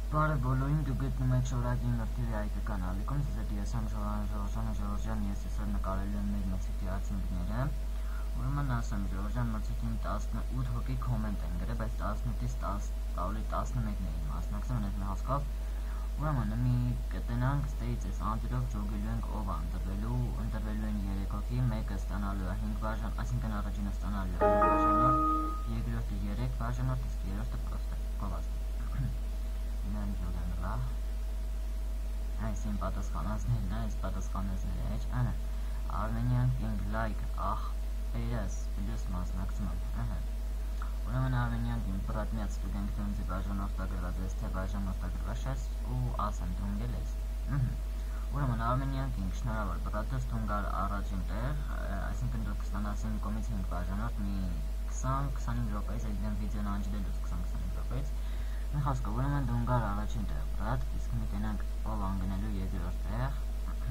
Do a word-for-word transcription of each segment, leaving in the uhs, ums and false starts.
Բարև բոլորին, դուք գտնում եք Շորագի նրտիվի հայկական ալիքում, ձեզ ես եմ Ժողովրդան Ժողովրդյան, ես այսօր նկարելու եմ մեր մրցույթի արդյունքները։ Ուրեմն ասեմ, Ժողովրդյան մրցույթին տասնութ հոգի կոմենտ են գրել, բայց տասնութից տասնմեկն էին մասնակցում, այդ հասկով։ Ուրեմն մի կտենանք ստեից այս անդրով ճոգելու ենք ով ընտրվելու, ընտրվելու են երեք հոգի, մեկը ստանալու է հինգ բաժան, այսինքն առաջինը ստանալու է հինգ բաժանորդ, երկրորդը երեք բաժանորդ, իսկ երրորդը պրոստը գովազդ։ Նան ջոգանլա այս իմ պատասխանածներն այս պատասխանածները էջ ահա Armenian King like ախ երես պլյուս մասնակցում ահա ուրեմն Armenian King բրատմիած ստուգենք թե ինձ բաժանորդագրված ես թե բաժանորդագրված ես ու ասեմ դունգել ես ուրեմն Armenian King շնորհավոր բրատս դունգալ առաջին տեղ այսինքն դուք ստանաս իմ կողմից հինգ բաժանորդ մի քսան քսանհինգ րոպեից այդ վիդեոն անջլելուց քսան քսանհինգ րոպեից Մի խոսքով, ուրեմն դունգար առաջին տեղ բրատ, իսկ մի տենանք ով անգնելու երկրորդ տեղ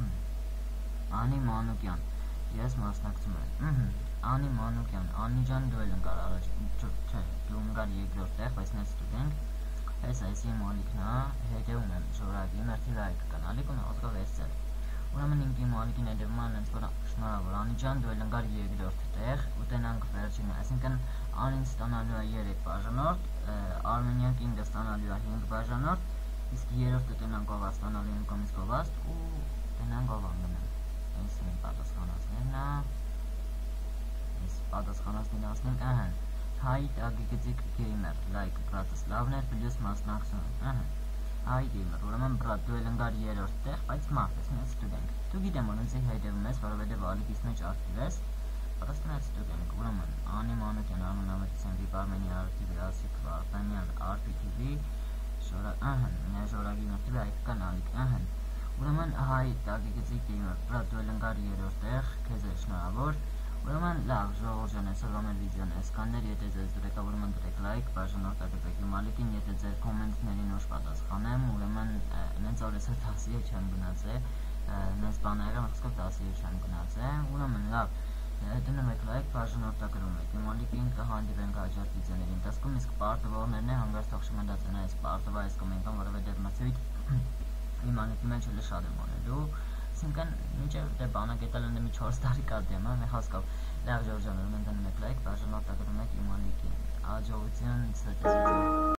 Անի Մանուկյան, ես մասնակցում եմ Անի Մանուկյան, Անի ջան դու էլ ընկար առաջին, չէ, դու ընկար երկրորդ տեղ, բայց նենց ստուգենք Ես այսի մոլիքն է, հետևում եմ Շորագի մրցիվի հայկական ալիքում, խոսքով ես ծել Ուրեմն ինքի մոլիկին հետևում են նենց որ շնորհավոր Անի ջան դու էլ ընկար երկրորդ տեղ, ու տենանք վերջինը, այսինքն Անին ստանալու է երեք բաժանորդ, Armenian King-ը ստանալու է հինգ բաժանորդ, իսկ երրորդը տենանք ով ստանալու իմ կողմից գովազդ ու տենանք ով անգնեմ։ Այս իմ պատասխանածներն է։ Այս պատասխանածներն ասենք, ահա, Հայ տագիգծիկ գեյմեր, like բրատս լավն էր, պլյուս մասնակցում, ահա, Հայ գեյմեր, ուրեմն բրատ դու էլ ընկար երրորդ տեղ, բայց մարդ ես, նենց ստուգենք։ Դու գիտեմ որ ինձ հետևում ես, որովհետև ալիքից մեջ ակտիվ ես, Просто նենց ստուգենք, ուրեմն Անի Մանուկյան, Արմեն Ամետիսյան, Վիպ Արմենի ար թի վի, Ասիկ Վարդանյան, ար պի թի վի, ահա, Շորագի նրտիվի հայկական ալիք, ահա Ուրեմն հայ տագիգծիկ գեյմեր, բրատ դու էլ ընկար երրորդ տեղ, քեզ է շնորհավոր Ուրեմն լավ, ժողովրդյան այսօրվա մեր վիդեոն այսքանն էր, եթե ձեզ դրեք, ուրեմն դրեք լայք, բաժանորդագրվեք իմ ալիքին, եթե ձեր կոմենտներին ուշ պատասխանեմ, ուրեմն նենց որ այսօր տասը չեմ գնացել, նենց բան եղել, խոսքով տասը չեմ գնացել, ուրեմն լավ Դնում եք լայք, բաժանորդագրում եք, իմ ալիքին կհանդիպենք հաջորդ վիդեոների ընթացքում, իսկ պարտվողներն է հանգարց թող շմնդացեն այս պարտվա այս կոմենտան, որովհետև մրցույթ իմ ալիքի մեջ էլ շատ եմ անելու, այսինքն մինչև դե բանակետել ունեմ չորս տարի կադեմ, մի խոսքով, լավ ժողովրդյան, ուրեմն դնում եք լայք, բաժանորդագրում եք իմ ալիքին, աջողություն, ցտեսություն